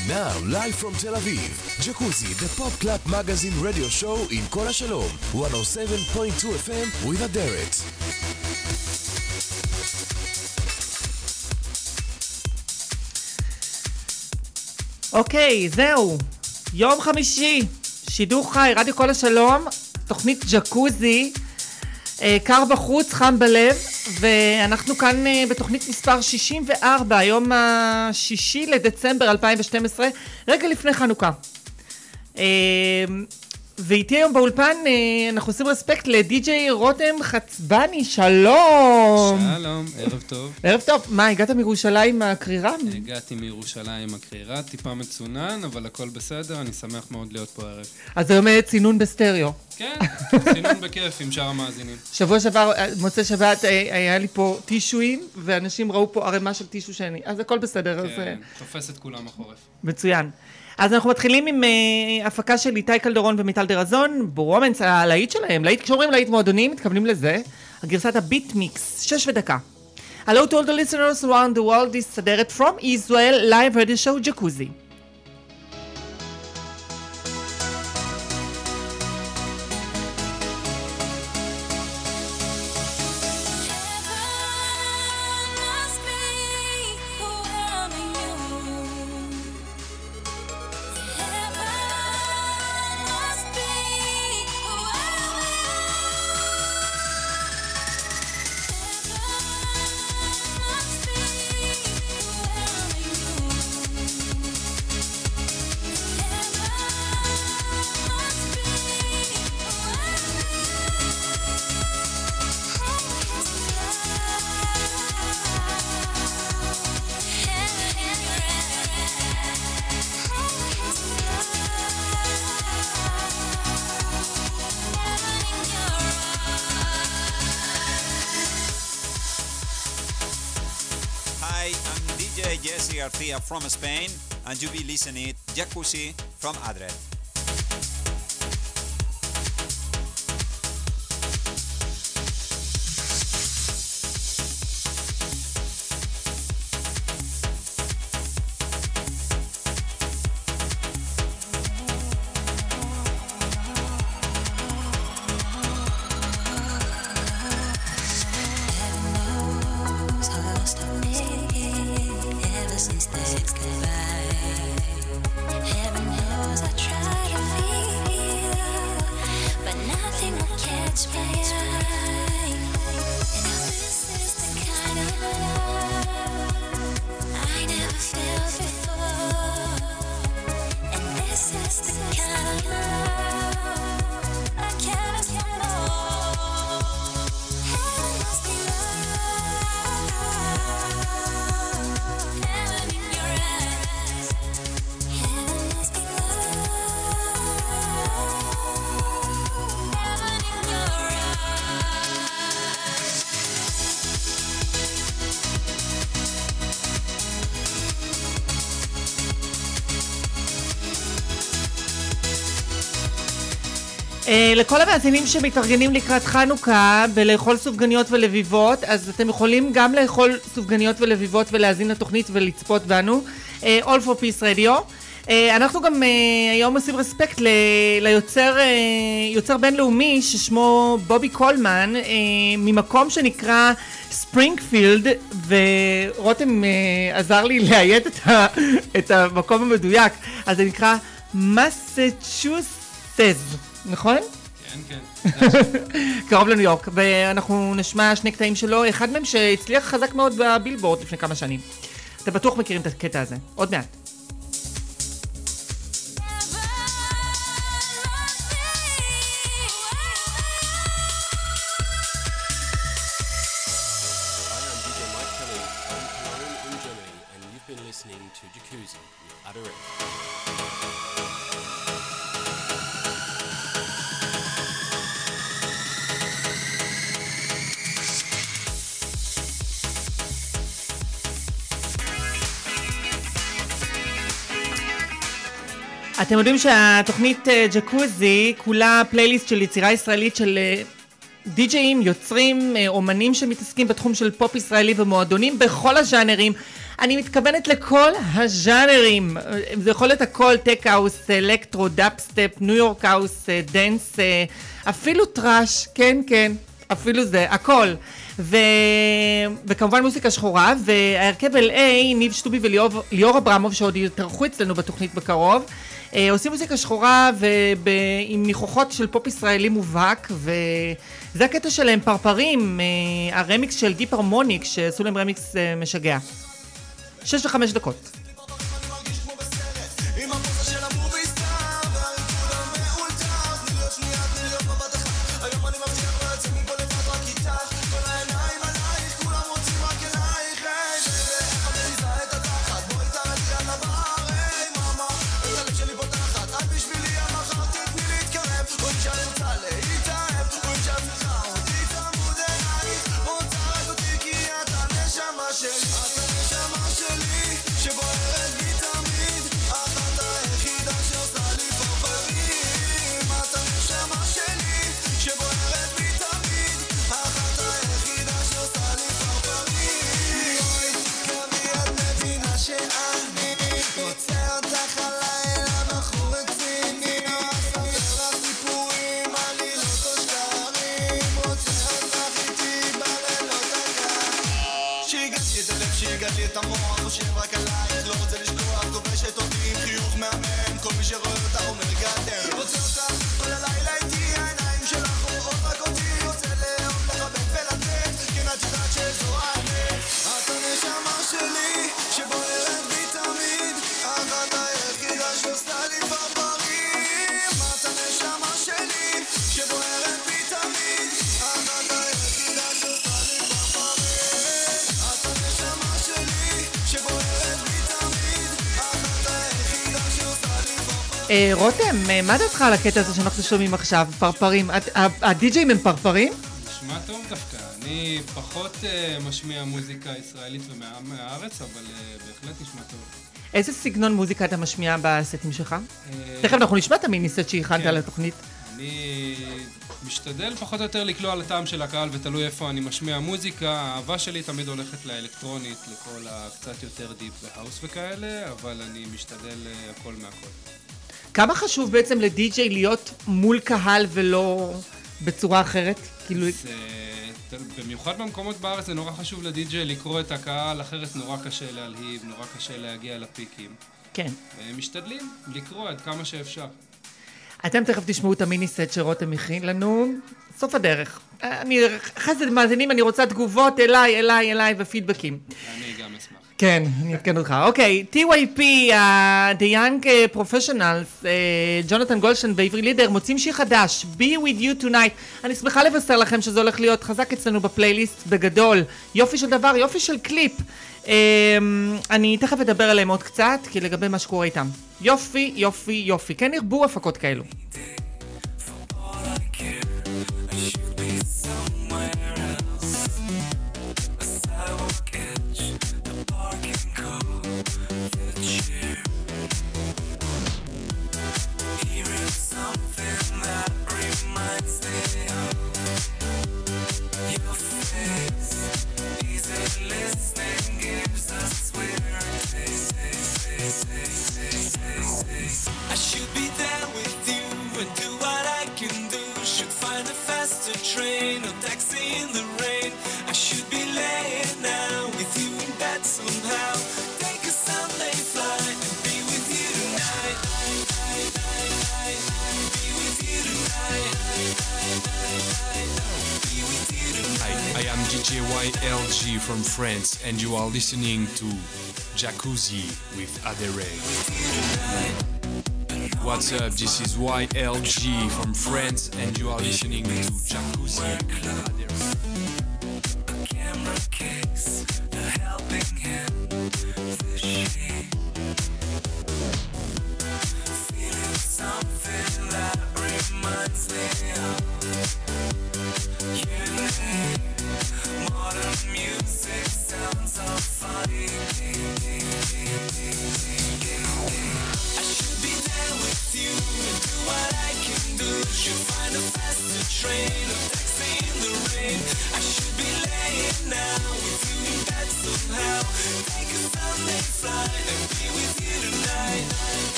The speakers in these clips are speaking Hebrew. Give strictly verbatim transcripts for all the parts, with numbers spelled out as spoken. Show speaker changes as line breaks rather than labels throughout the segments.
And now, live from Tel Aviv, Jacuzzi, the pop club magazine radio show in Kol HaShalom, one oh seven point two F M with Aderet.
אוקיי, זהו. יום חמישי, שידור חי, רדיו כל השלום, תוכנית ג'קוזי, קר בחוץ, חם בלב, ואנחנו כאן בתוכנית מספר שישים וארבע, היום השישי לדצמבר אלפיים ושתים עשרה, רגע לפני חנוכה. ואיתי היום באולפן אנחנו עושים רספקט לדי-ג'יי רותם חצבני, שלום.
שלום, ערב טוב.
ערב טוב, מה, הגעת מירושלים הקרירה?
הגעתי מירושלים הקרירה, טיפה מצונן, אבל הכל בסדר, אני שמח מאוד להיות פה ערב.
אז היום צינון בסטריאו.
כן, צינון בכיף עם שאר המאזינים.
שבוע שעבר, מוצא שבת, היה לי פה טישואים, ואנשים ראו פה ערימה של טישו שני, אז הכל בסדר.
כן, תופס את כולם החורף.
מצוין. אז אנחנו מתחילים עם uh, הפקה של איתי קלדרון ומיטל דרזון, ברומנס, הלהיט שלהם. להיט, כשאומרים להיט מועדונים, מתכוונים לזה. הגרסת הביט מיקס, שש ודקה. Hello to all the listeners around the world, this is Aderet from Israel, live radio show Jacuzzi.
From Spain, and you be listening Jacuzzi from Aderet.
לכל המאזינים שמתארגנים לקראת חנוכה ולאכול סופגניות ולביבות, אז אתם יכולים גם לאכול סופגניות ולביבות ולהזין לתוכנית ולצפות בנו. All for Peace Radio. אנחנו גם היום עושים רספקט ליוצר יוצר בינלאומי ששמו בובי קולמן, ממקום שנקרא ספרינגפילד, ורותם עזר לי להיית את המקום המדויק, אז זה נקרא מסצ'וסטס, נכון?
כן, כן.
קרוב לניו יורק, ואנחנו נשמע שני קטעים שלו, אחד מהם שהצליח חזק מאוד בבילבורד לפני כמה שנים. אתם בטוח מכירים את הקטע הזה, עוד מעט.
Listening to Jacuzzi with Aderet.
אתם יודעים שהתוכנית ג'קוזי כולה פלייליסט של יצירה ישראלית של די-ג'אים, יוצרים, אומנים שמתעסקים בתחום של פופ ישראלי ומועדונים בכל הז'אנרים. אני מתכוונת לכל הז'אנרים, זה יכול להיות הכל, טק-האוס, אלקטרו, דאפ-סטפ, ניו יורק-האוס, דנס, אפילו טראש, כן, כן, אפילו זה, הכל. ו... וכמובן מוזיקה שחורה, והרכב אל איי, ניב שטובי וליאור אברמוב, שעוד יתארחו אצלנו בתוכנית בקרוב, עושים מוזיקה שחורה ועם ניחוחות של פופ ישראלי מובהק, וזה הקטע שלהם, פרפרים, הרמיקס של דיפ הרמוניק, שעשו להם רמיקס משגע. שש וחמש דקות. רותם, מה דעתך על הקטע הזה שאנחנו שומעים עכשיו, פרפרים? הדי-ג'ים הם פרפרים?
נשמע טוב דווקא. אני פחות משמיע מוזיקה ישראלית ומהארץ, אבל בהחלט נשמע טוב.
איזה סגנון מוזיקה אתה משמיע בסטים שלך? תכף אנחנו נשמע את המיניסט שהכנת לתוכנית.
אני משתדל פחות או יותר לקלוע על הטעם של הקהל, ותלוי איפה אני משמיע מוזיקה. האהבה שלי תמיד הולכת לאלקטרונית, לכל הקצת יותר דיפ והאוס וכאלה, אבל אני משתדל הכל מהכל.
כמה חשוב בעצם לדי-ג'יי להיות מול קהל ולא בצורה אחרת? כאילו...
זה, במיוחד במקומות בארץ זה נורא חשוב לדי-ג'יי לקרוא את הקהל, אחרת נורא קשה להלהיב, נורא קשה להגיע לפיקים.
כן.
ומשתדלים לקרוא עד כמה שאפשר.
אתם תכף תשמעו את המיני-סט שרותם הכין לנו, סוף הדרך. אני, חסד מאזינים, אני רוצה תגובות אליי, אליי, אליי ופידבקים.
אני גם אשמח.
כן, אני אתקן אותך. אוקיי, טי וואי פי, The Young Professionals, ג'ונתן גולדשטיין בעברי לידר, מוצאים שיר חדש, Be With You Tonight. אני שמחה לבשר לכם שזה הולך להיות חזק אצלנו בפלייליסט בגדול. יופי של דבר, יופי של קליפ. אני תכף אדבר עליהם עוד קצת, כי לגבי מה שקורה איתם. יופי, יופי, יופי. כן, ירבו הפקות כאלו.
I should be there with you and do what I can do. Should find a faster train or taxi in the rain. I should be laying now with you in bed somehow. Take a Sunday flight and be with you tonight. Be with you tonight. Be with you tonight.
Hi, I am D J Y L G from France and you are listening to Jacuzzi with Aderet. What's up? This is Y L G from France and you are listening to Jacuzzi with Aderet.
A camera case, a helping hand, the sheet. Feeling something that reminds me of you. Modern music sounds so funny. I should be there with you and do what I can do. Should find a faster train or taxi in the rain.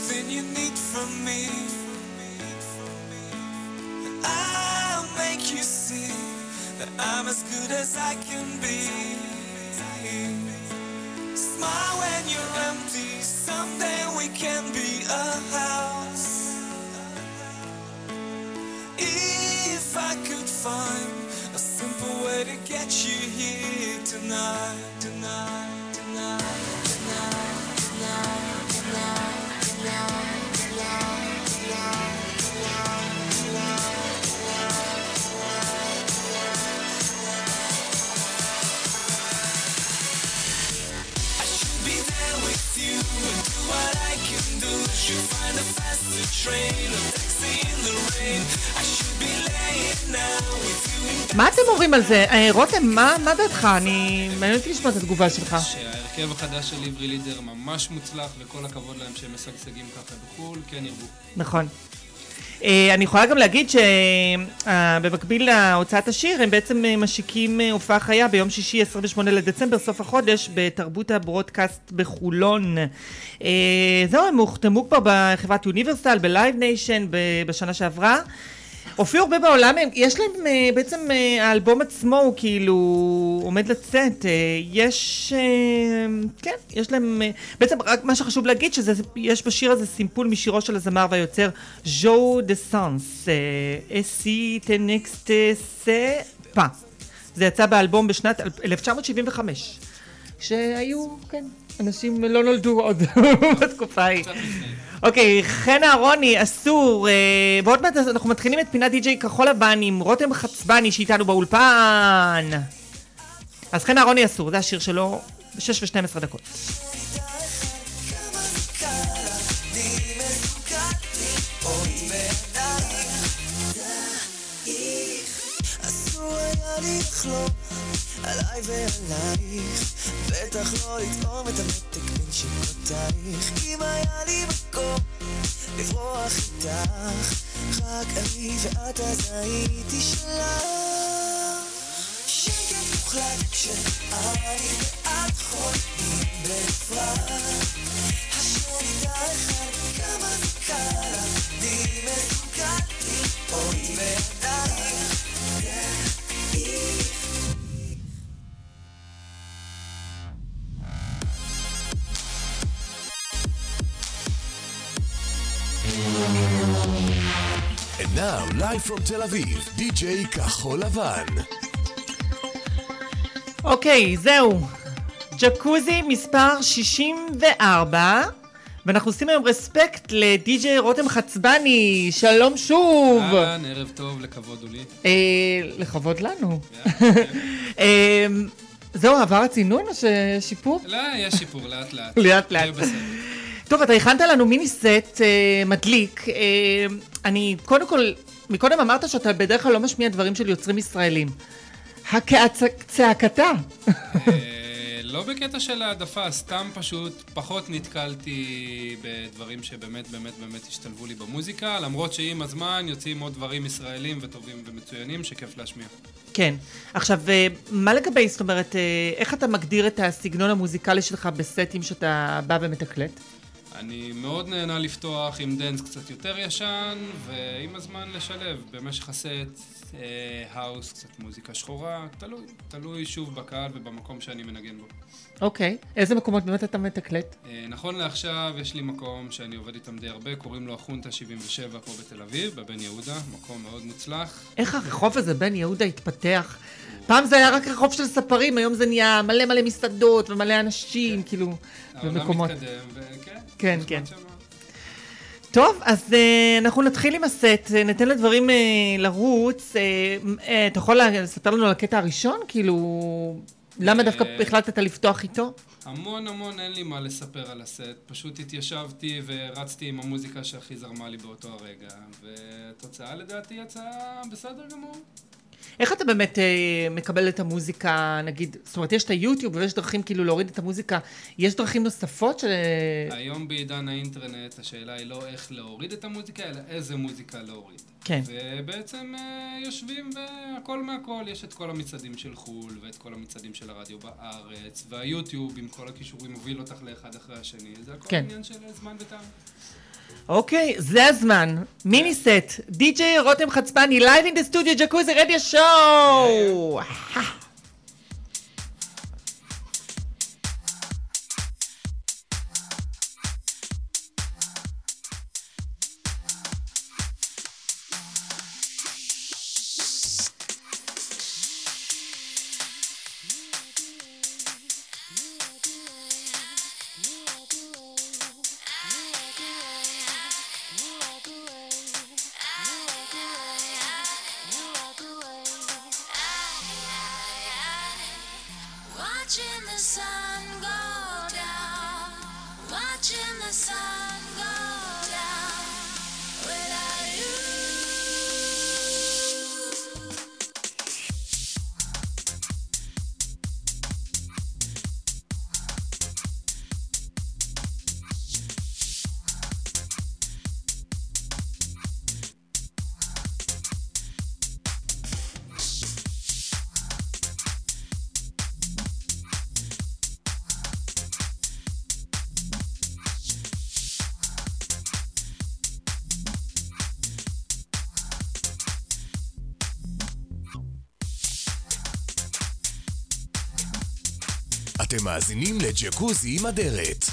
everything you need from me. I'll make you see that I'm as good as I can be. Smile when you're empty, someday we can be a house. If I could find a simple way to get you here tonight, tonight, tonight, tonight, tonight, tonight, tonight, tonight, tonight, I should be there with you and do what I can do. Should find a faster train or taxi in the rain. I should be laying now with you in
מה אתם אומרים על זה? אה, רותם, מה, מה דעתך? אני מעניין אותי לשמוע את התגובה שלך.
שההרכב החדש של עברי לידר ממש מוצלח, וכל הכבוד להם שהם משגשגים ככה בחול, כן ירבו.
נכון. אה, אני יכולה גם להגיד שבמקביל להוצאת השיר, הם בעצם משיקים אה, הופעה חיה ביום שישי עשרים ושמונה לדצמבר, סוף החודש, בתרבות הברודקאסט בחולון. אה, זהו, הם הוחתמו כבר בחברת יוניברסל, בלייב ניישן, ב- בשנה שעברה. הופיעו הרבה בעולם, הם- יש להם אה, בעצם אה, האלבום עצמו הוא כאילו עומד לצאת, אה, יש, אה, כן, יש להם, אה, בעצם רק מה שחשוב להגיד שיש בשיר הזה סימפול משירו של הזמר והיוצר ז'ו דה סאנס, אסי טנקסטה ספה. זה יצא באלבום בשנת אלף תשע מאות שבעים וחמש, שהיו, כן, אנשים לא נולדו עוד בתקופה ההיא. אוקיי, חן אהרוני, אסור, אה, ועוד מעט אנחנו מתחילים את פינת די-ג'יי כחול לבן עם רותם חצבני שאיתנו באולפן. אז חן אהרוני אסור, זה השיר שלו ב-שש ושתים עשרה דקות.
אסור היה לי לחלום עליי ועלייך, בטח לא לטעום את המתק בין שיקותייך. אם היה לי מקום לברוח איתך, רק אני ואת אז הייתי שלך. שקט מוחלט כשאני ואת חולמים בנפרד, השנייה אחד כמה זה קל, אני מסוגל לראות בעינייך.
And now, live from Tel Aviv, די-ג'יי כחול לבן.
אוקיי, זהו. ג'קוזי מספר שישים וארבע, ואנחנו עושים היום רספקט לדי-ג'יי רותם חצבני. שלום שוב.
אהלן, ערב טוב, לכבוד הוא לי.
אה, לכבוד לנו. אה, זהו, עבר הצינון או ששיפור?
לא, יש שיפור, לאט לאט.
לאט לאט.
יהיה בסדר.
טוב, אתה הכנת לנו מיני סט אה, מדליק. אה, אני, קודם כל, מקודם אמרת שאתה בדרך כלל לא משמיע דברים של יוצרים ישראלים. הצעקתה.
אה, לא בקטע של העדפה, סתם פשוט פחות נתקלתי בדברים שבאמת באמת באמת השתלבו לי במוזיקה, למרות שעם הזמן יוצאים עוד דברים ישראלים וטובים ומצוינים שכיף להשמיע.
כן. עכשיו, אה, מה לגבי, זאת אומרת, אה, איך אתה מגדיר את הסגנון המוזיקלי שלך בסטים שאתה בא ומתקלט?
אני מאוד נהנה לפתוח עם דנס קצת יותר ישן, ועם הזמן לשלב במשך הסט, אה, האוס, קצת מוזיקה שחורה, תלוי, תלוי שוב בקהל ובמקום שאני מנגן בו.
אוקיי. איזה מקומות באמת אתה מתקלט?
אה, נכון לעכשיו יש לי מקום שאני עובד איתם די הרבה, קוראים לו החונטה שבעים ושבע פה בתל אביב, בבן יהודה, מקום מאוד מוצלח.
איך הרחוב הזה בן יהודה התפתח? פעם זה היה רק רחוב של ספרים, היום זה נהיה מלא מלא מסעדות ומלא אנשים, כאילו, במקומות.
העולם מתקדם, וכן.
כן,
נחמד
כן.
שמה.
טוב, אז uh, אנחנו נתחיל עם הסט, uh, ניתן לדברים uh, לרוץ. Uh, uh, אתה יכול לספר לנו על הקטע הראשון? כאילו, למה דווקא החלטת לפתוח איתו?
המון המון אין לי מה לספר על הסט, פשוט התיישבתי ורצתי עם המוזיקה שהכי זרמה לי באותו הרגע, והתוצאה לדעתי יצאה בסדר גמור.
איך אתה באמת אה, מקבל את המוזיקה, נגיד, זאת אומרת, יש את היוטיוב ויש דרכים כאילו להוריד את המוזיקה, יש דרכים נוספות של...
היום בעידן האינטרנט השאלה היא לא איך להוריד את המוזיקה, אלא איזה מוזיקה להוריד.
כן.
ובעצם אה, יושבים והכל מהכל, יש את כל המצעדים של חול ואת כל המצעדים של הרדיו בארץ, והיוטיוב עם כל הכישורים מוביל אותך לאחד אחרי השני, זה הכל
כן.
עניין של זמן וטעם.
אוקיי, זה הזמן. מיני סט. די-ג'יי רותם חצפני, live in the studio, ג'קוזי רדיו שואו.
Watching the sun go down, watching the sun go down without you.
אתם מאזינים לג'קוזי עם אדרת.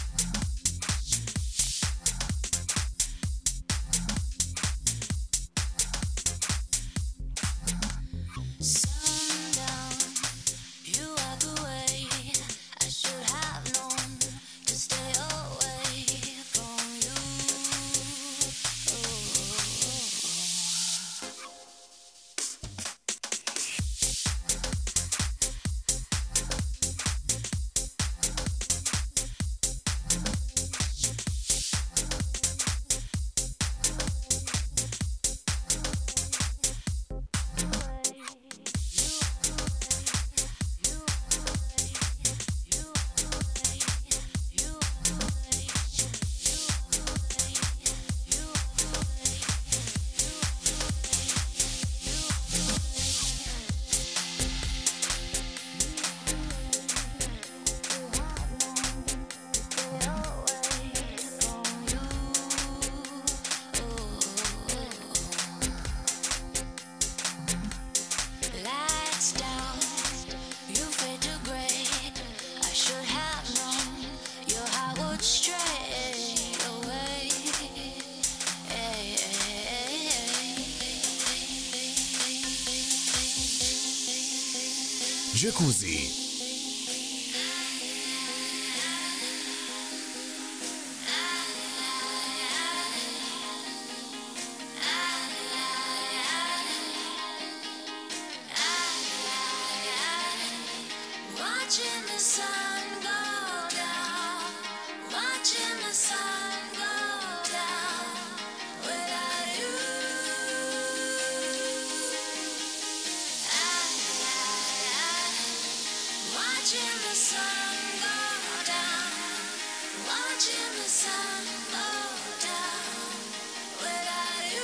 ג'קוזי.
Watching the sun go down, watching the sun go down without you. Watching the sun go down, watching the sun go down without you.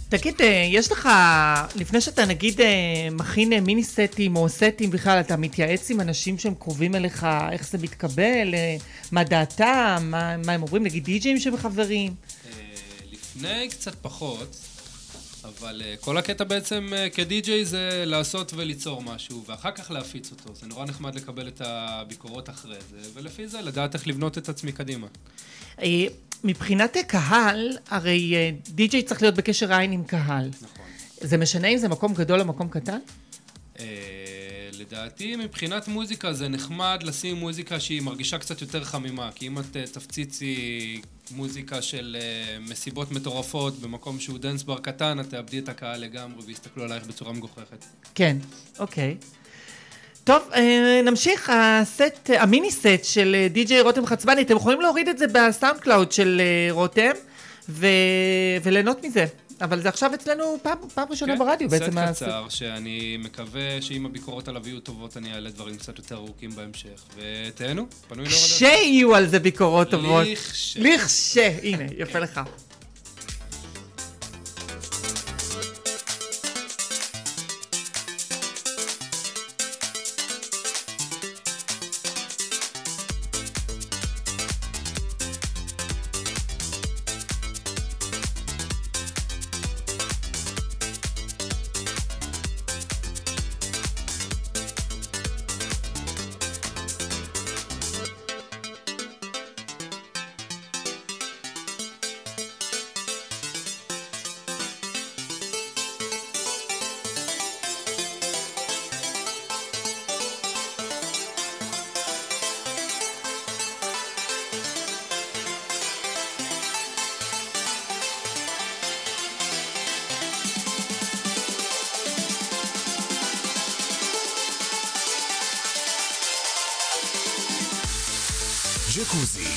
תגיד, יש לך, לפני שאתה נגיד מכין מיני סטים או סטים בכלל, אתה מתייעץ עם אנשים שהם קרובים אליך, איך זה מתקבל, מה דעתם, מה, מה הם אומרים, נגיד די-ג'ים שמחברים?
לפני קצת פחות, אבל כל הקטע בעצם כדי-ג'יי זה לעשות וליצור משהו, ואחר כך להפיץ אותו. זה נורא נחמד לקבל את הביקורות אחרי זה, ולפי זה לדעת איך לבנות את עצמי קדימה.
מבחינת קהל, הרי די-ג'יי צריך להיות בקשר עין עם קהל.
נכון.
זה משנה אם זה מקום גדול או מקום קטן?
לדעתי, מבחינת מוזיקה זה נחמד לשים מוזיקה שהיא מרגישה קצת יותר חמימה, כי אם את תפציצי מוזיקה של מסיבות מטורפות במקום שהוא דנס בר קטן, את תאבדי את הקהל לגמרי ויסתכלו עלייך בצורה מגוחכת.
כן, אוקיי. טוב, נמשיך. הסט, המיני סט של די-ג'יי רותם חצבני, אתם יכולים להוריד את זה בסאונד קלאוד של רותם ו... וליהנות מזה. אבל זה עכשיו אצלנו פעם, פעם ראשונה
כן,
ברדיו בעצם.
סט קצר, שאני מקווה שאם הביקורות עליו יהיו טובות, אני אעלה דברים קצת יותר ארוכים בהמשך. ותהנו, פנוי להורדה.
כשיהיו על זה ביקורות טובות.
לכש.
לכש. הנה, יפה לך.
ג'קוזי.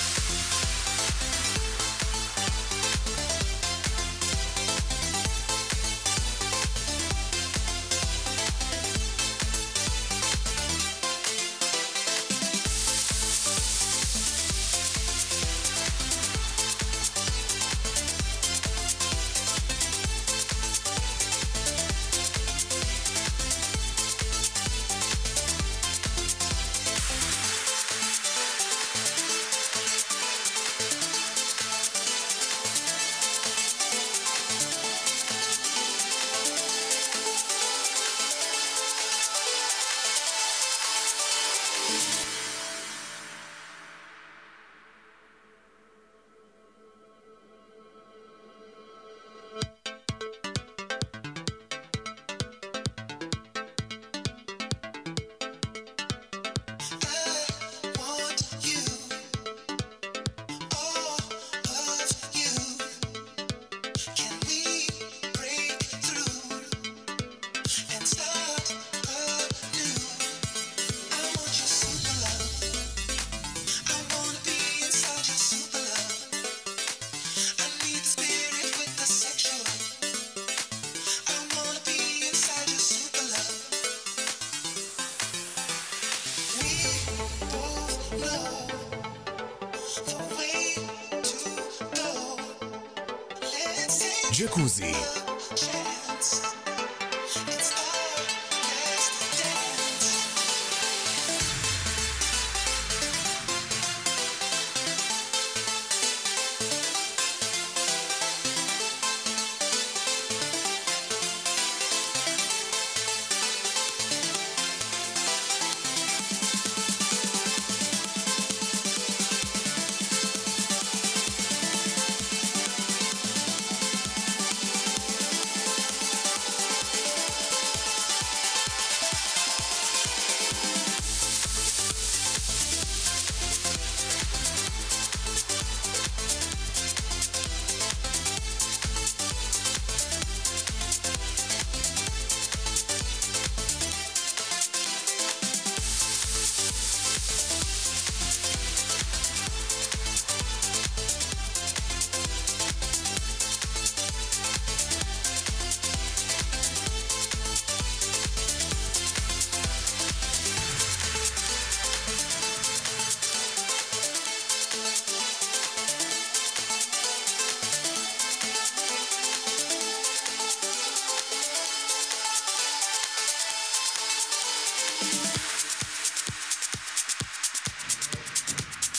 ג'קוזי.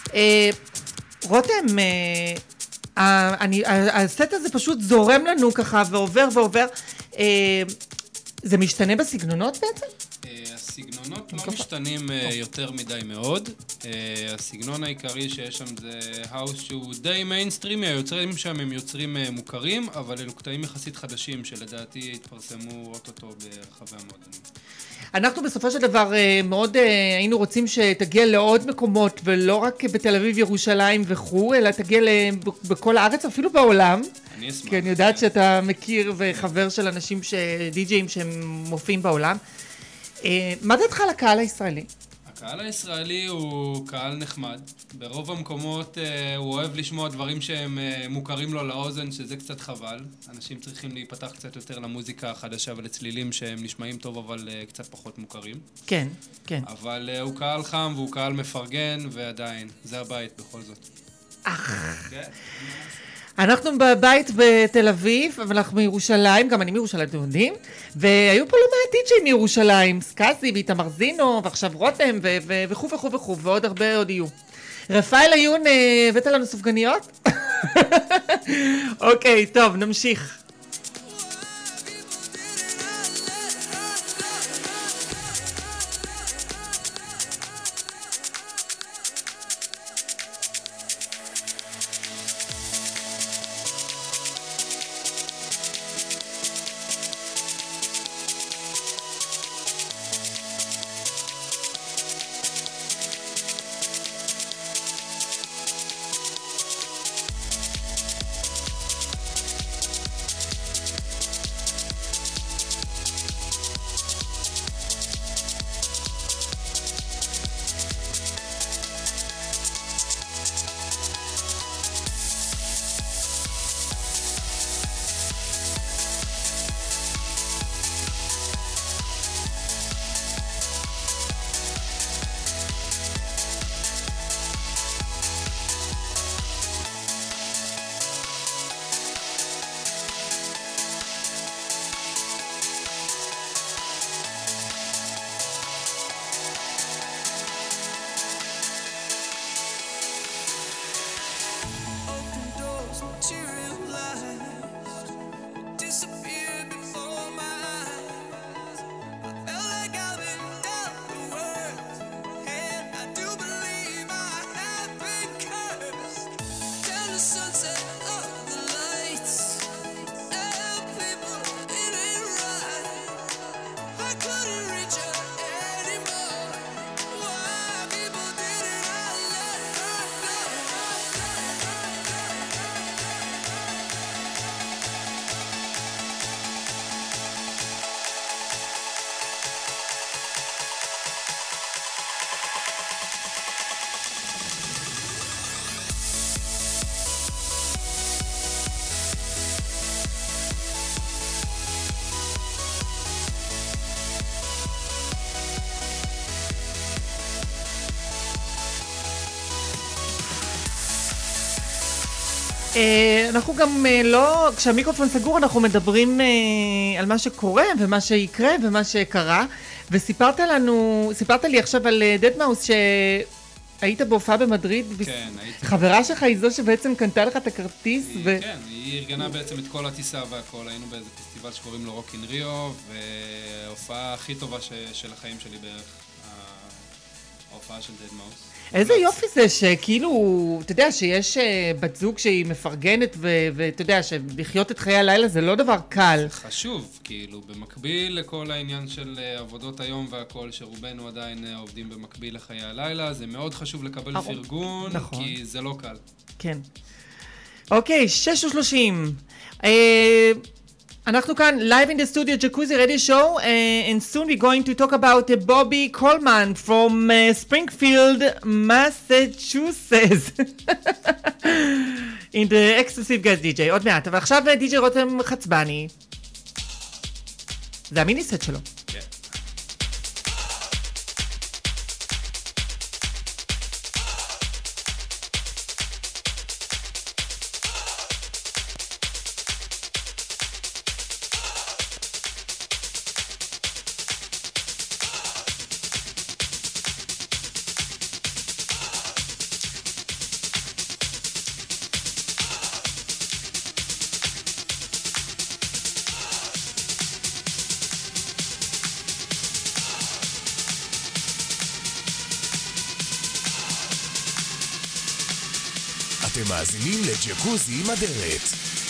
אה, רותם, אה, אני, הסט הזה פשוט זורם לנו ככה ועובר ועובר. אה, זה משתנה בסגנונות בעצם?
הסגנונות לא משתנים יותר מדי מאוד. הסגנון העיקרי שיש שם זה האוס שהוא די מיינסטרימי, היוצרים שם הם יוצרים מוכרים, אבל אלו קטעים יחסית חדשים שלדעתי התפרסמו אוטוטו ברחבי המועדונים.
אנחנו בסופו של דבר מאוד היינו רוצים שתגיע לעוד מקומות, ולא רק בתל אביב, ירושלים וכו', אלא תגיע בכל הארץ, אפילו בעולם.
אני אשמח.
כי אני יודעת שאתה מכיר וחבר של אנשים, די-ג'אים שהם מופיעים בעולם. מה דעתך על הקהל הישראלי?
הקהל הישראלי הוא קהל נחמד. ברוב המקומות הוא אוהב לשמוע דברים שהם מוכרים לו לאוזן, שזה קצת חבל. אנשים צריכים להיפתח קצת יותר למוזיקה החדשה ולצלילים שהם נשמעים טוב, אבל קצת פחות מוכרים.
כן, כן.
אבל הוא קהל חם והוא קהל מפרגן, ועדיין, זה הבית בכל זאת. כן.
אנחנו בבית בתל אביב, אבל אנחנו מירושלים, גם אני מירושלים, אתם יודעים, והיו פה לא מעט די-ג'יי מירושלים, סקאזי ואיתמר זינו, ועכשיו רותם, וכו' וכו' וכו', ועוד הרבה עוד יהיו. רפאל עיון, הבאת לנו סופגניות? אוקיי, טוב, נמשיך. אנחנו גם לא, כשהמיקרופון סגור אנחנו מדברים על מה שקורה ומה שיקרה ומה שקרה, וסיפרת לנו, סיפרת לי עכשיו על דדמאוס שהיית בהופעה במדריד.
כן, הייתי.
חברה שלך היא זו שבעצם קנתה לך את הכרטיס. ו...
כן, היא ארגנה בעצם את כל הטיסה והכל, היינו באיזה פסטיבל שקוראים לו רוק אין ריו, וההופעה הכי טובה ש... של החיים שלי בערך, ההופעה של דדמאוס.
איזה יופי זה שכאילו, אתה יודע שיש בת זוג שהיא מפרגנת ואתה יודע שלחיות את חיי הלילה זה לא דבר קל.
חשוב, כאילו, במקביל לכל העניין של עבודות היום והכל, שרובנו עדיין עובדים במקביל לחיי הלילה, זה מאוד חשוב לקבל פרגון,
נכון.
כי זה לא קל.
כן. אוקיי, שש ושלושים. אנחנו כאן, live in the studio, Jacuzzi Radio Show, uh, and soon we're going to talk about uh, Bobby Coleman from uh, Springfield, Massachusetts. in the exclusive guest די ג'יי. עוד מעט, אבל עכשיו די ג'יי רותם חצבני. זה המיניסט שלו.
כן.
אתם מאזינים לג'קוזי עם אדרת.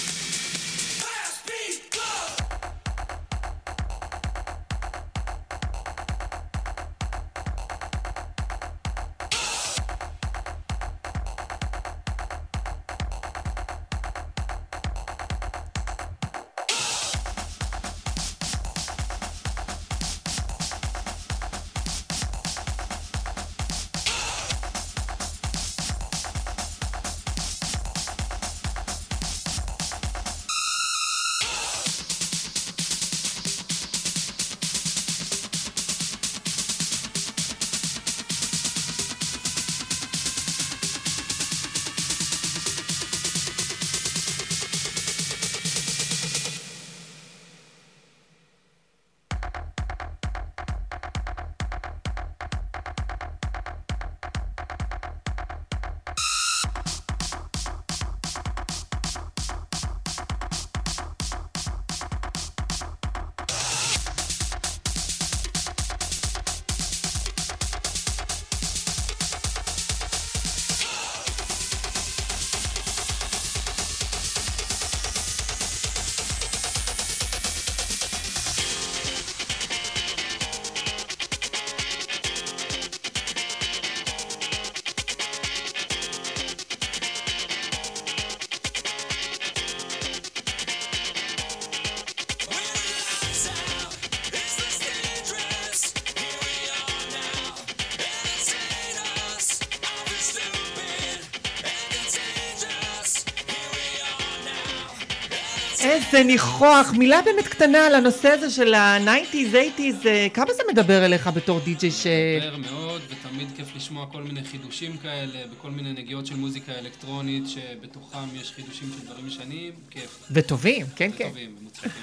איזה ניחוח, מילה באמת קטנה על הנושא הזה של ה-ניינטיז, אייטיז, כמה זה מדבר אליך בתור די-ג'יי ש...
מדבר מאוד, ותמיד כיף לשמוע כל מיני חידושים כאלה, בכל מיני נגיעות של מוזיקה אלקטרונית, שבתוכם יש חידושים של דברים ישנים, כיף.
וטובים, כן, כן.
וטובים, ומוצלחים.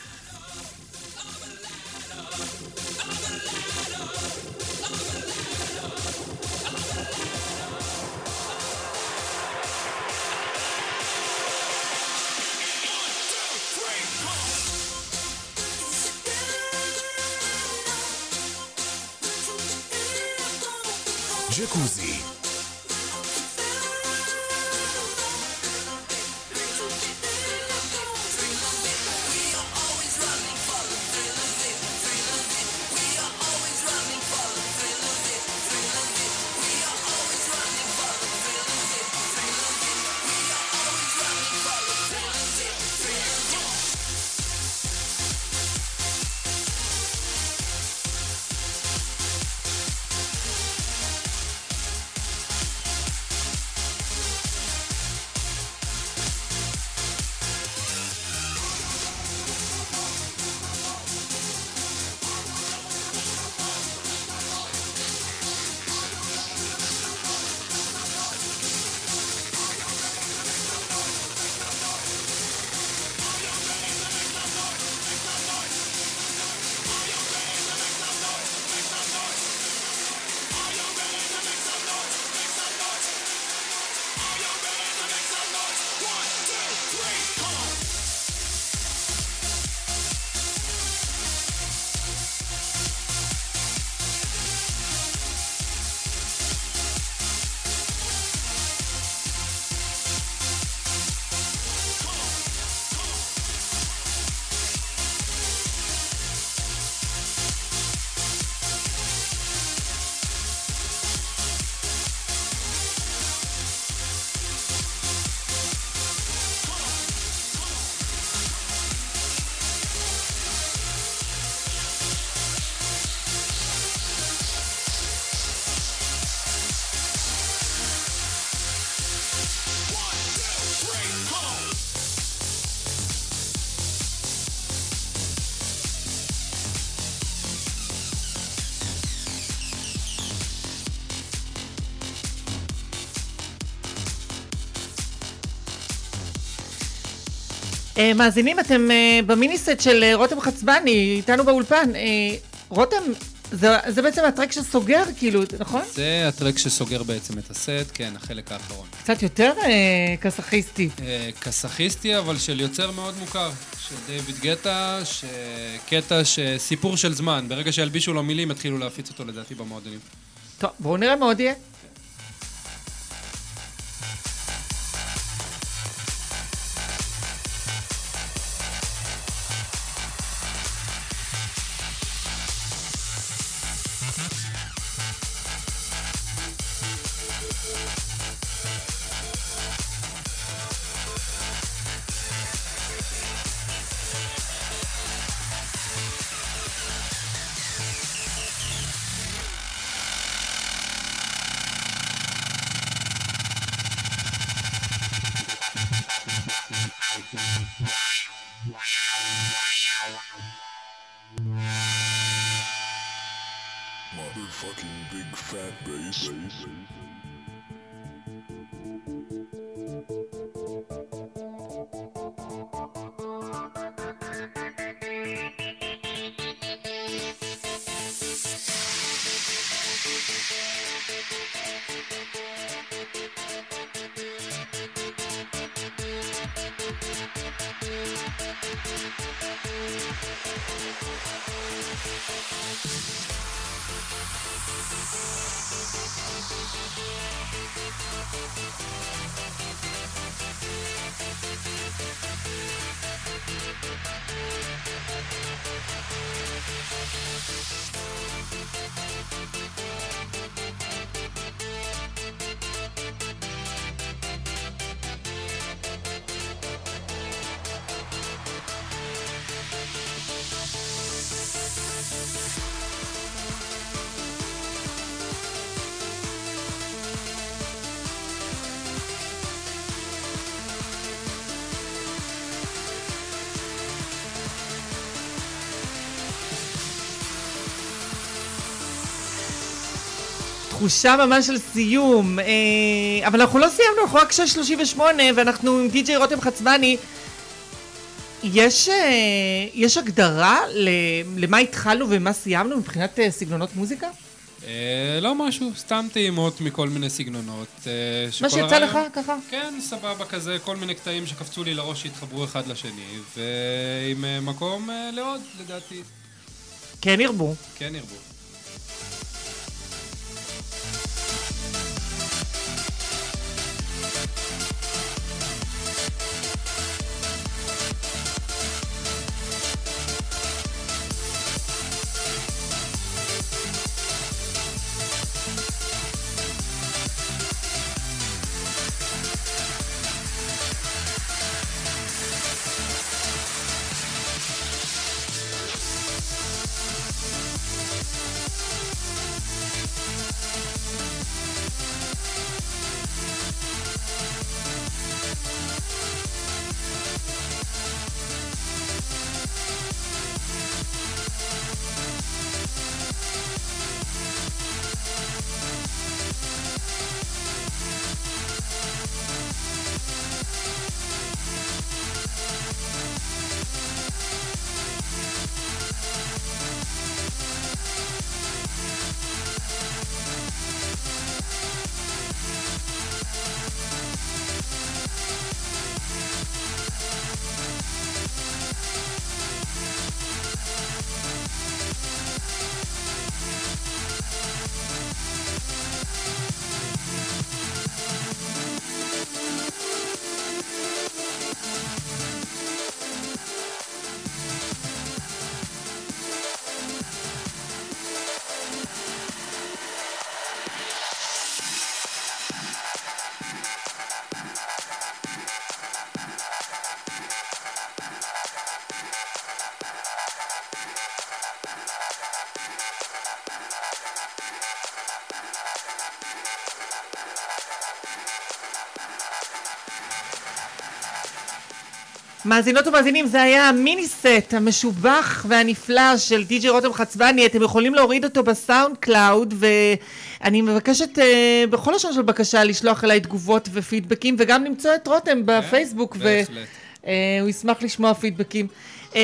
ג'קוזי.
מאזינים, אתם במיניסט של רותם חצבני, איתנו באולפן. רותם, זה, זה בעצם הטרק שסוגר, כאילו, נכון?
זה הטרק שסוגר בעצם את הסט, כן, החלק האחרון.
קצת יותר אה, קסאכיסטי.
אה, קסאכיסטי, אבל של יוצר מאוד מוכר, של דיוויד גטה, שקטע שסיפור של זמן, ברגע שילבישו לו מילים, התחילו להפיץ אותו לדעתי במועדונים.
טוב, בואו נראה מה עוד יהיה.
Motherfucking big fat bass.
תחושה ממש של סיום, אבל אנחנו לא סיימנו, אנחנו רק שש שלושים ושמונה ואנחנו עם די-ג'יי רותם חצבני. יש, יש הגדרה למה התחלנו ומה סיימנו מבחינת סגנונות מוזיקה?
לא משהו, סתם טעימות מכל מיני סגנונות.
מה שיצא לך ככה?
כן, סבבה כזה, כל מיני קטעים שקפצו לי לראש שהתחברו אחד לשני, ועם מקום לעוד, לדעתי.
כן ירבו.
כן ירבו.
מאזינות ומאזינים, זה היה המיני סט המשובח והנפלא של די-ג'יי רותם חצבני. אתם יכולים להוריד אותו בסאונד קלאוד, ואני מבקשת uh, בכל לשון של בקשה לשלוח אליי תגובות ופידבקים, וגם למצוא את רותם בפייסבוק, והוא uh, ישמח לשמוע פידבקים. Uh,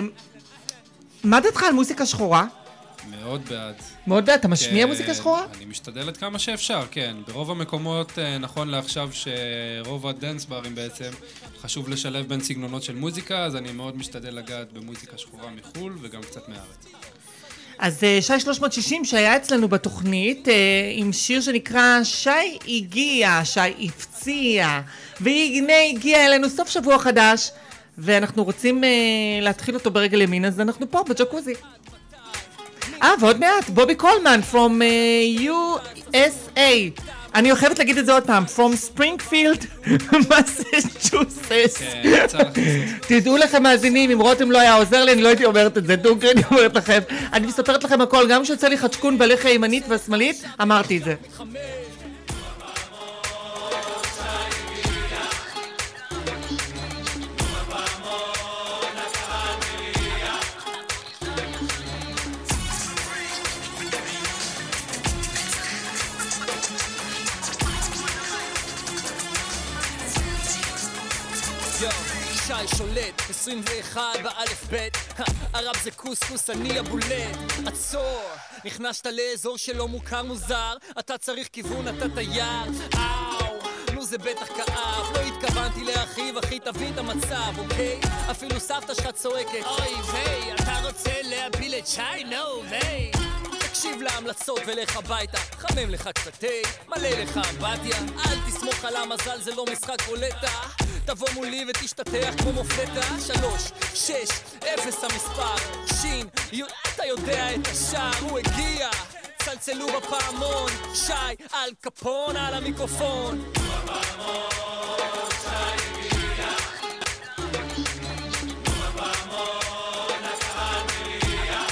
מה דעתך על מוזיקה שחורה?
מאוד בעד.
מאוד בעד, אתה משמיע מוזיקה שחורה?
אני משתדלת כמה שאפשר, כן. ברוב המקומות, נכון לעכשיו שרוב הדנס ברים בעצם חשוב לשלב בין סגנונות של מוזיקה, אז אני מאוד משתדל לגעת במוזיקה שחורה מחול וגם קצת מהארץ.
אז שי שלוש מאות שישים שהיה אצלנו בתוכנית עם שיר שנקרא שי הגיע, שי הפציע, והנה הגיע אלינו סוף שבוע חדש, ואנחנו רוצים להתחיל אותו ברגל ימין, אז אנחנו פה בג'קוזי. אה, ועוד מעט, בובי קולמן, from uh, יו אס איי. אני אוהבת להגיד את זה עוד פעם, from Springfield, Massachusetts.
כן, יצא לכם.
תדעו לכם מאזינים, אם רותם לא היה עוזר לי, אני לא הייתי אומרת את זה, דוגרי, אני אומרת לכם. אני מספרת לכם הכל, גם שיוצא לי חדשקון בלך הימנית והשמאלית, אמרתי את זה.
יו, שי שולט, עשרים ואחת באלף בית, ערב זה קוסקוס, אני הבולט. עצור, נכנסת לאזור שלא מוכר מוזר, אתה צריך כיוון, אתה תייר. אאו, נו זה בטח כאב, לא התכוונתי להרחיב, אחי תבין את המצב, אוקיי? אפילו סבתא שלך צועקת, אוי ויי, אתה רוצה להפיל את שי? נו ויי. תקשיב להמלצות ולך הביתה, חמם לך קצת תה, מלא לך אמבטיה, אל תסמוך על המזל, זה לא משחק רולטה. תבוא מולי ותשתתח כמו מופלטה. שלוש, שש, אפס המספר, שין, יו, אתה יודע את השער, הוא הגיע, צלצלו בפעמון, שי על קפון על המיקרופון. בפעמון, שי הגיע, בפעמון, הקהל מגיע.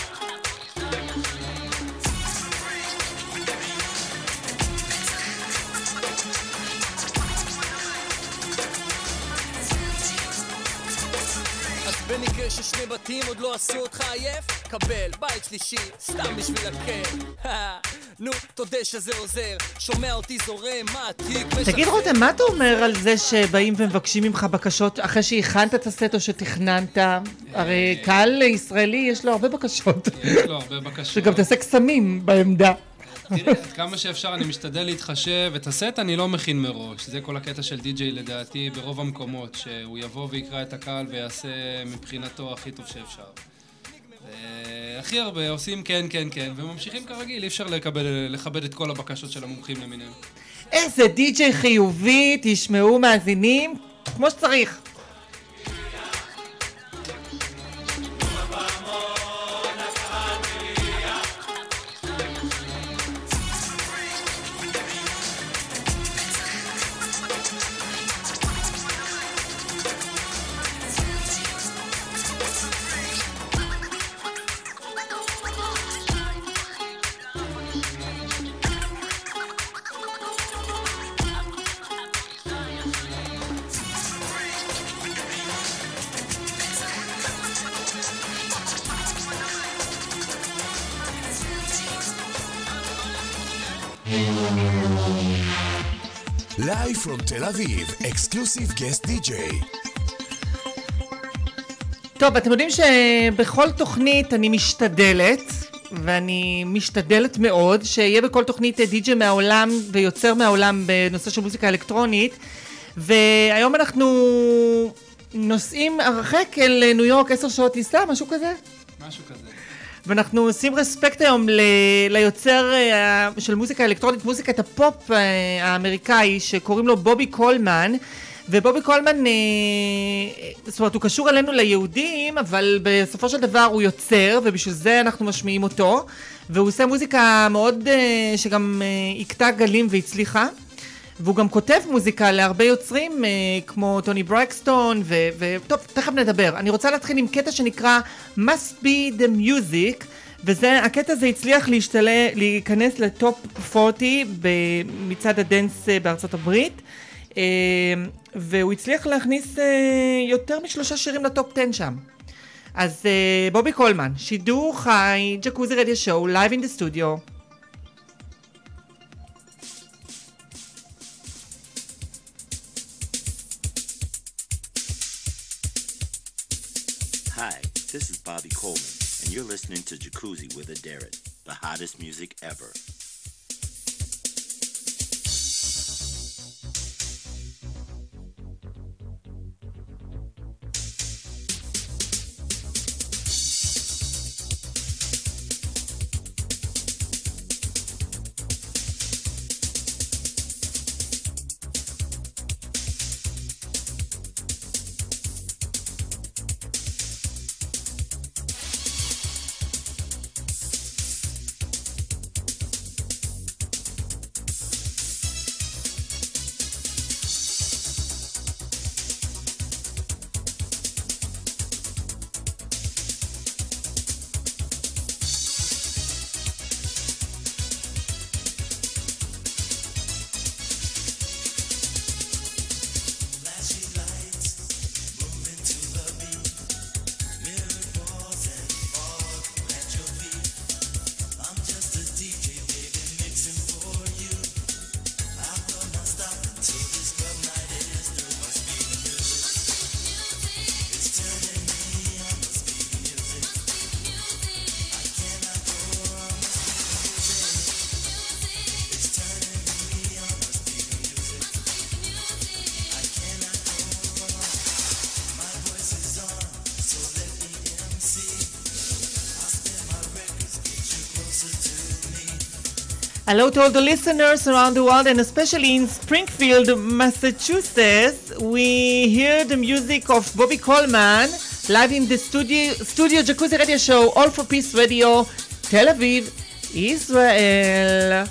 במקרה ששני בתים עוד לא עשו אותך עייף, קבל בית שלישי, סתם בשביל הכיף. נו, תודה שזה עוזר, שומע אותי זורם, מה התיק משחרר.
תגיד רותם, מה אתה אומר על זה שבאים ומבקשים ממך בקשות אחרי שהכנת את הסט או שתכננת? הרי קהל ישראלי יש לו הרבה בקשות.
יש לו הרבה בקשות.
שגם תעשה קסמים בעמדה.
תראה, כמה שאפשר אני משתדל להתחשב, את הסט אני לא מכין מראש, זה כל הקטע של די-ג'יי לדעתי ברוב המקומות, שהוא יבוא ויקרא את הקהל ויעשה מבחינתו הכי טוב שאפשר. הכי הרבה עושים כן, כן, כן, וממשיכים כרגיל, אי אפשר לכבד את כל הבקשות של המומחים למיניהם.
איזה די-ג'יי חיובי, תשמעו מאזינים, כמו שצריך.
Live from Tel Aviv, exclusive guest די ג'יי.
טוב, אתם יודעים שבכל תוכנית אני משתדלת, ואני משתדלת מאוד, שיהיה בכל תוכנית די-ג'יי מהעולם ויוצר מהעולם בנושא של מוזיקה אלקטרונית, והיום אנחנו נוסעים הרחק אל ניו יורק, עשר שעות טיסה, משהו כזה?
משהו כזה.
ואנחנו עושים רספקט היום ל... ליוצר uh, של מוזיקה אלקטרונית, מוזיקת הפופ uh, האמריקאי, שקוראים לו בובי קולמן, ובובי קולמן, uh, זאת אומרת, הוא קשור אלינו ליהודים, אבל בסופו של דבר הוא יוצר, ובשביל זה אנחנו משמיעים אותו, והוא עושה מוזיקה מאוד, uh, שגם uh, הקטע גלים והצליחה, והוא גם כותב מוזיקה להרבה יוצרים, uh, כמו טוני ברקסטון, ו... וטוב, תכף נדבר. אני רוצה להתחיל עם קטע שנקרא Must be the Music, וזה, הקטע הזה הצליח להשתלה, להיכנס לטופ ארבעים במצעד הדנס בארצות הברית, uh, והוא הצליח להכניס uh, יותר משלושה שירים לטופ עשר שם. אז uh, בובי קולמן, שידור חי, ג'קוזי רדיו שואו, live in the studio.
Hi, this is Bobby Coleman, and you're listening to Jacuzzi with Aderet, the hottest music ever.
Hello to all the listeners around the world and especially in Springfield, Massachusetts. We hear the music of Bobby Coleman live in the studio, studio Jacuzzi Radio Show, All for Peace Radio, Tel Aviv, Israel.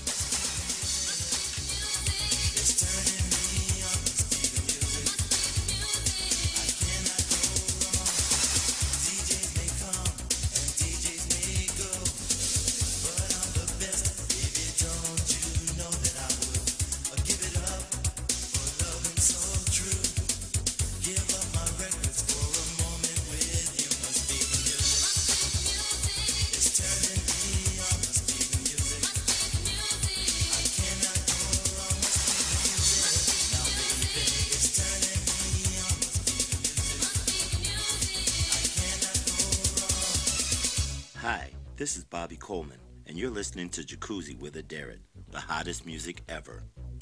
Hi, this is Bobby Coleman, and you're listening to Jacuzzi with Aderet, the hottest music ever.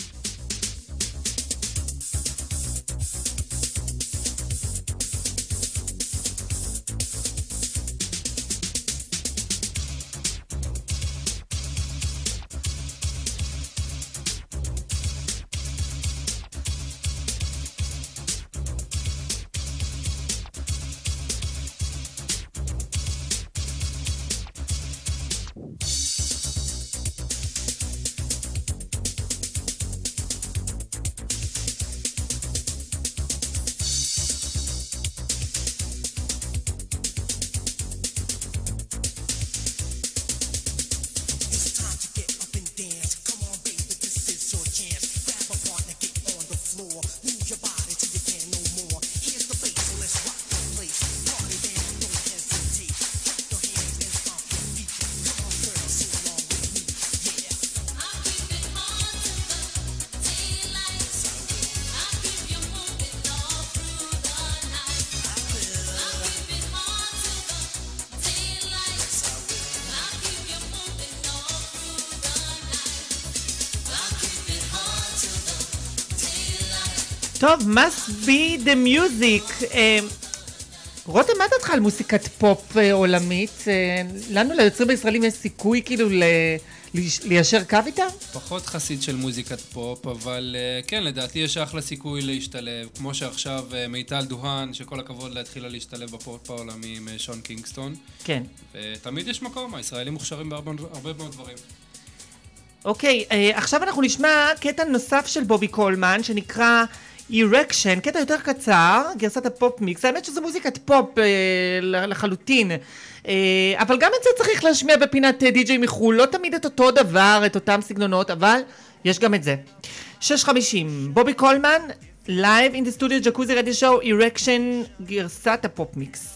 טוב, must be the music. רותם, מה דעתך על מוסיקת פופ עולמית? לנו ליוצרים בישראלים יש סיכוי כאילו ליישר קו איתה?
פחות חסיד של מוזיקת פופ, אבל כן, לדעתי יש אחלה סיכוי להשתלב. כמו שעכשיו מיטל דוהן, שכל הכבוד להתחילה להשתלב בפופ העולמי עם שון קינגסטון.
כן.
ותמיד יש מקום, הישראלים מוכשרים בהרבה מאוד דברים.
אוקיי, עכשיו אנחנו נשמע קטע נוסף של בובי קולמן, שנקרא Erection, קטע יותר קצר, גרסת הפופ מיקס. האמת שזו מוזיקת פופ אה, לחלוטין, אה, אבל גם את זה צריך להשמיע בפינת די-ג'יי מחול, לא תמיד את אותו דבר, את אותם סגנונות, אבל יש גם את זה. שש חמישים, בובי קולמן, live in the studio Jacuzzi Radio Show, Erection, גרסת הפופ מיקס.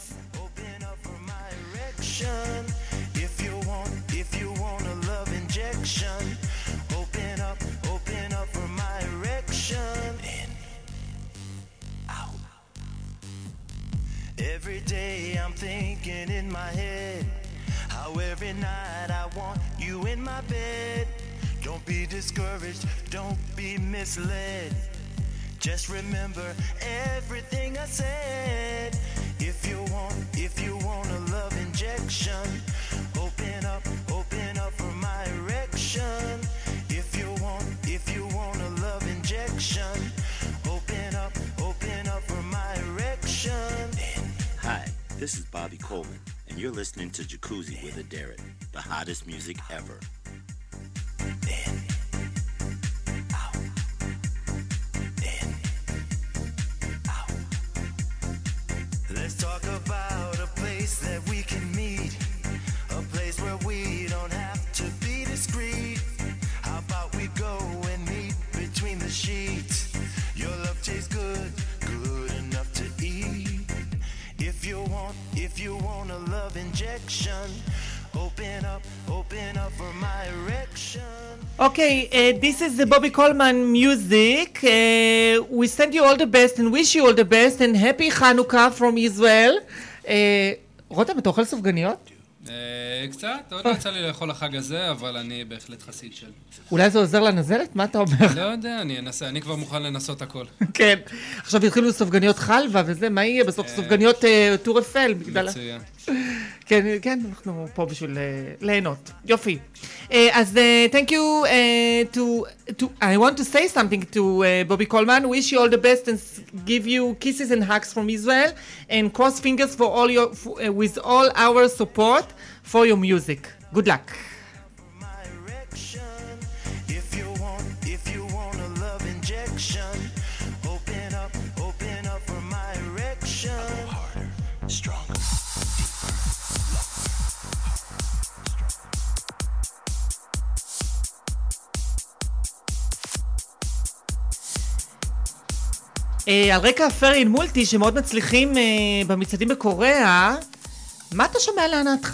Every day I'm thinking in my head how every night I want you in my bed. Don't be discouraged, don't be misled. Just remember everything I said. If you want, if you want a love injection, open up, open up for my erection. If you want, if you want a love injection, open up, open up for my erection.
Hi, this is Bobby Coleman, and you're listening to Jacuzzi with Aderet, the hottest music ever.
In, out, in, out. Let's talk about a place that we can meet, a place where we don't have to be discreet. How about we go and meet between the sheets? Your love tastes good, good enough to eat. If you want, if you want a love injection, open up, open up for my erection.
Okay, uh, this is the Bobby Coleman music. Uh, we send you all the best and wish you all the best and happy Hanukkah from Israel. Uh, רותם, אתה אוכל סופגניות?
קצת, עוד לא יצא לי לאכול החג הזה, אבל אני בהחלט חסיד של.
אולי זה עוזר לנזלת? מה אתה אומר?
לא יודע, אני אנסה, אני כבר מוכן לנסות הכל.
כן, עכשיו התחילו סופגניות חלבה וזה, מה יהיה? בסוף סופגניות טור אפל, בגלל...
מצוין.
כן, כן, אנחנו פה בשביל ליהנות. יופי. אז thank you to, to, I want to say something to uh, Bobby Coleman. Wish you all the best and give you kisses and hugs from Israel and cross fingers for all your, for, uh, with all our support for your music. Good luck. על רקע פרי מולטי שמאוד מצליחים במצעדים בקוריאה, מה אתה שומע להנאתך?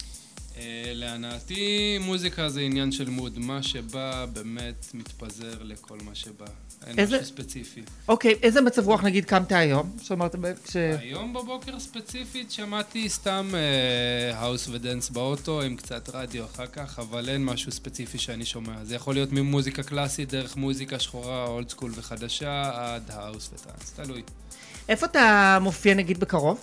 להנאתי מוזיקה זה עניין של מוד, מה שבא באמת מתפזר לכל מה שבא, אין
איזה...
משהו ספציפי.
אוקיי, איזה מצב רוח נגיד קמת היום? שאמרת ש...
היום בבוקר ספציפית שמעתי סתם האוס ודנס באוטו עם קצת רדיו אחר כך, אבל אין משהו ספציפי שאני שומע. זה יכול להיות ממוזיקה קלאסית, דרך מוזיקה שחורה, אולד סקול וחדשה, עד האוס וטרנס, תלוי.
איפה אתה מופיע נגיד בקרוב?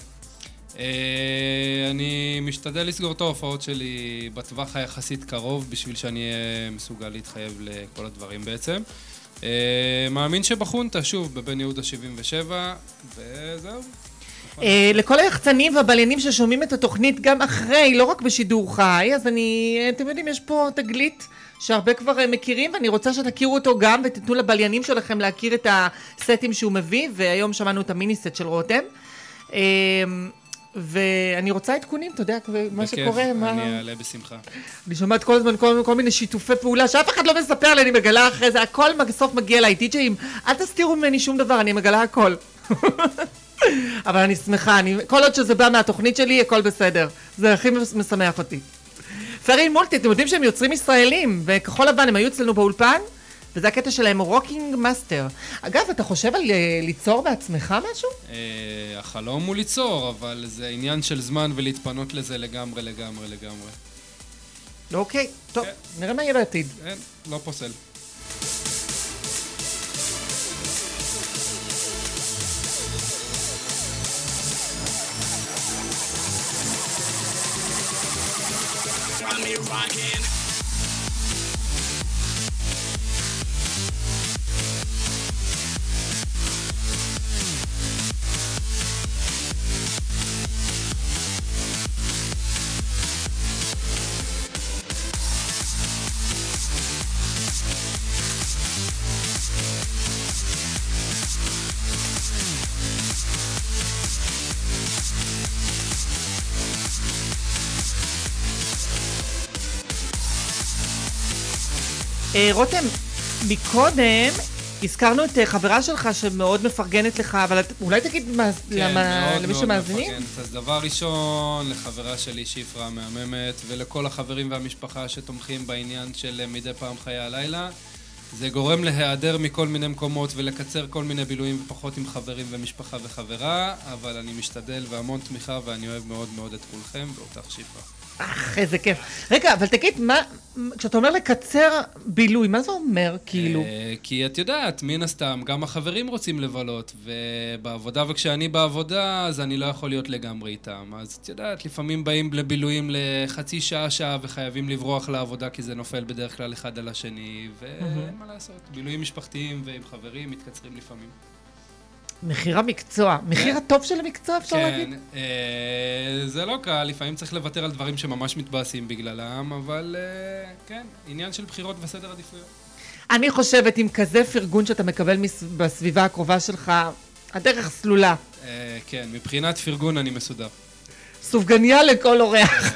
אני משתדל לסגור את ההופעות שלי בטווח היחסית קרוב, בשביל שאני אהיה מסוגל להתחייב לכל הדברים בעצם. מאמין שבחונטה, שוב, בבן יהודה שבעים ושבע, וזהו.
לכל היחצנים והבליינים ששומעים את התוכנית גם אחרי, לא רק בשידור חי, אז אני, אתם יודעים, יש פה תגלית שהרבה כבר מכירים, ואני רוצה שתכירו אותו גם, ותתנו לבליינים שלכם להכיר את הסטים שהוא מביא, והיום שמענו את המיני-סט של רותם. ואני רוצה עדכונים, אתה יודע, מה שקורה.
בכיף, אני אעלה בשמחה.
אני שומעת כל הזמן כל, כל מיני שיתופי פעולה, שאף אחד לא מספר לי, אני מגלה אחרי זה, הכל בסוף מגיע אליי, די-ג'אים, אל תסתירו ממני שום דבר, אני מגלה הכל. אבל אני שמחה, אני, כל עוד שזה בא מהתוכנית שלי, הכל בסדר. זה הכי משמח אותי. פרי מולטי, אתם יודעים שהם יוצרים ישראלים, וכחול לבן הם היו אצלנו באולפן, וזה הקטע שלהם, רוקינג מאסטר. אגב, אתה חושב על ליצור בעצמך משהו?
החלום הוא ליצור, אבל זה עניין של זמן ולהתפנות לזה לגמרי, לגמרי, לגמרי.
אוקיי, טוב, נראה מה יהיה בעתיד.
אין, לא פוסל.
רותם, מקודם הזכרנו את חברה שלך שמאוד מפרגנת לך, אבל אולי תגיד למי שמאזינים?
אז דבר ראשון, לחברה שלי שיפרה מהממת, ולכל החברים והמשפחה שתומכים בעניין של מדי פעם חיי הלילה. זה גורם להיעדר מכל מיני מקומות ולקצר כל מיני בילויים ופחות עם חברים ומשפחה וחברה, אבל אני משתדל והמון תמיכה ואני אוהב מאוד מאוד את כולכם, ואותך שיפרה.
אך, איזה כיף. רגע, אבל תגיד, מה, כשאתה אומר לקצר בילוי, מה זה אומר, כאילו?
כי את יודעת, מן הסתם, גם החברים רוצים לבלות, ובעבודה, וכשאני בעבודה, אז אני לא יכול להיות לגמרי איתם. אז את יודעת, לפעמים באים לבילויים לחצי שעה, שעה, וחייבים לברוח לעבודה, כי זה נופל בדרך כלל אחד על השני, ואין מה לעשות. בילויים משפחתיים ועם חברים מתקצרים לפעמים.
מחיר המקצוע, מחיר הטוב של המקצוע אפשר להגיד?
כן, זה לא קל, לפעמים צריך לוותר על דברים שממש מתבאסים בגללם, אבל כן, עניין של בחירות וסדר עדיפויות.
אני חושבת עם כזה פרגון שאתה מקבל בסביבה הקרובה שלך, הדרך סלולה.
כן, מבחינת פרגון אני מסודר.
סופגניה לכל אורח.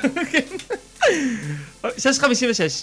שש חמישים ושש.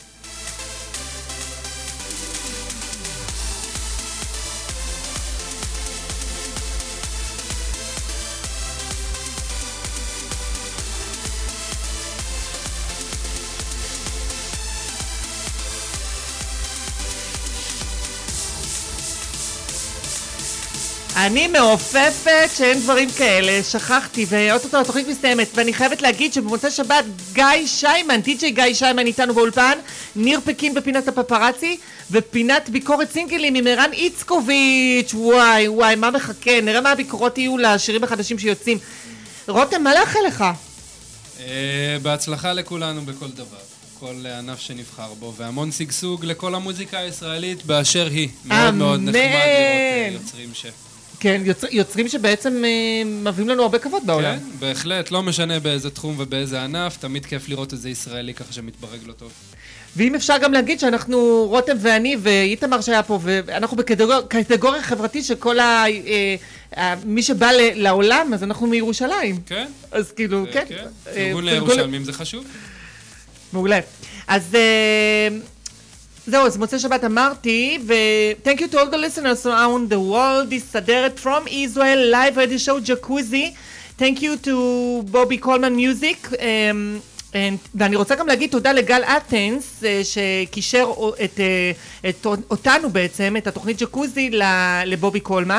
אני מעופפת שאין דברים כאלה, שכחתי, ואוטוטו התוכנית מסתיימת, ואני חייבת להגיד שבמוצאי שבת גיא שיימן, די-ג'יי גיא שיימן איתנו באולפן, ניר פקין בפינת הפפרצי, ופינת ביקורת סינגלים עם ערן איצקוביץ', וואי וואי, מה מחכה, נראה מה הביקורות יהיו לשירים החדשים שיוצאים. רותם, מה לאחל לך?
אה, בהצלחה לכולנו בכל דבר. כל ענף שנבחר בו, והמון סגסוג לכל המוזיקה הישראלית באשר היא. מאוד מאוד נחמד לראות יוצרים ש...
כן, יוצר, יוצרים שבעצם אה, מביאים לנו הרבה כבוד בעולם.
כן, בהחלט, לא משנה באיזה תחום ובאיזה ענף, תמיד כיף לראות איזה ישראלי ככה שמתברג לו טוב.
ואם אפשר גם להגיד שאנחנו, רותם ואני ואיתמר שהיה פה, ואנחנו בקטגוריה חברתית שכל ה... אה, מי שבא ל, לעולם, אז אנחנו מירושלים.
כן.
אז כאילו,
זה,
כן.
כן.
אה,
פרגון לירושלמים זה חשוב.
מעולה. אז... אה, זהו, אז מוצא שבת אמרתי, ו-thank you to all the listeners around the world, this is Aderet from Israel, live radio show Jacuzzi, thank you to Bobby Coleman Music, um, and, ואני רוצה גם להגיד תודה לגל אתנס, uh, שקישר את, uh, את, אותנו בעצם, את התוכנית ג'קוזי לבובי קולמן,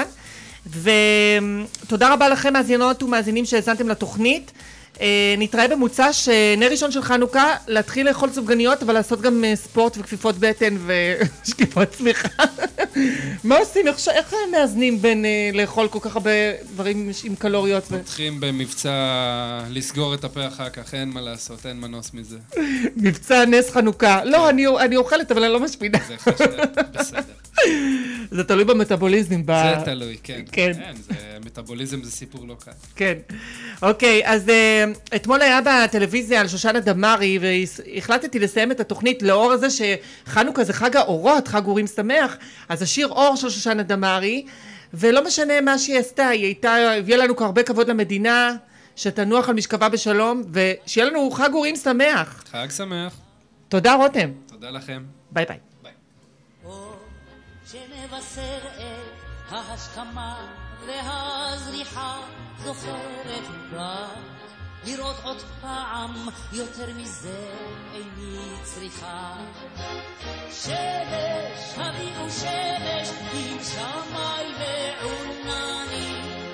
ותודה רבה לכם מאזינות ומאזינים שהאזנתם לתוכנית, Uh, נתראה במוצ"ש, uh, נר ראשון של חנוכה, להתחיל לאכול סופגניות, אבל לעשות גם uh, ספורט וכפיפות בטן ושקיפות צמיחה. מה עושים? איך, איך מאזנים בין uh, לאכול כל כך הרבה דברים עם קלוריות?
פותחים במבצע לסגור את הפה אחר כך, אין מה לעשות, אין מנוס מזה.
מבצע נס חנוכה. כן. לא, אני, אני אוכלת, אבל אני לא משפינה.
זה חשב, בסדר.
זה תלוי במטאבוליזם. ב...
זה תלוי, כן.
כן.
כן, זה, מטאבוליזם זה סיפור לא קל.
כן. אוקיי, אז uh, אתמול היה בטלוויזיה על שושנה דמארי, והחלטתי לסיים את התוכנית לאור הזה שחנוכה זה חג האורות, חג אורים שמח, אז השיר אור של שושנה דמארי, ולא משנה מה שהיא עשתה, היא הייתה, הביאה לנו הרבה כבוד למדינה, שתנוח על משכבה בשלום, ושיהיה לנו חג אורים שמח.
חג שמח.
תודה רותם.
תודה לכם.
ביי ביי.
ביי.
שנבשר אל ההשכמה והזריחה זוכרת רק לראות עוד פעם יותר מזה איני צריכה שמש, הביאו שמש עם שמי ועונני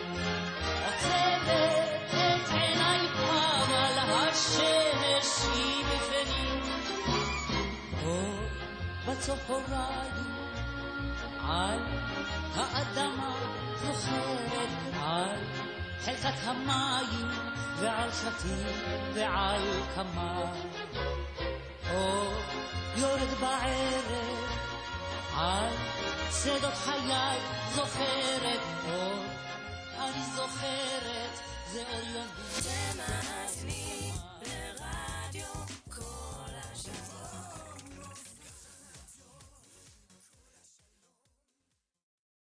עוצמת את עיניי אבל השמש היא בפנים אור בצהריים על האדמה זוכרת על חלקת המים ועל שתים ועל כמה אור יורד בערב על שדות חיי זוכרת אור אני זוכרת זה אור יורד זה מאזינים ברדיו כל השבוע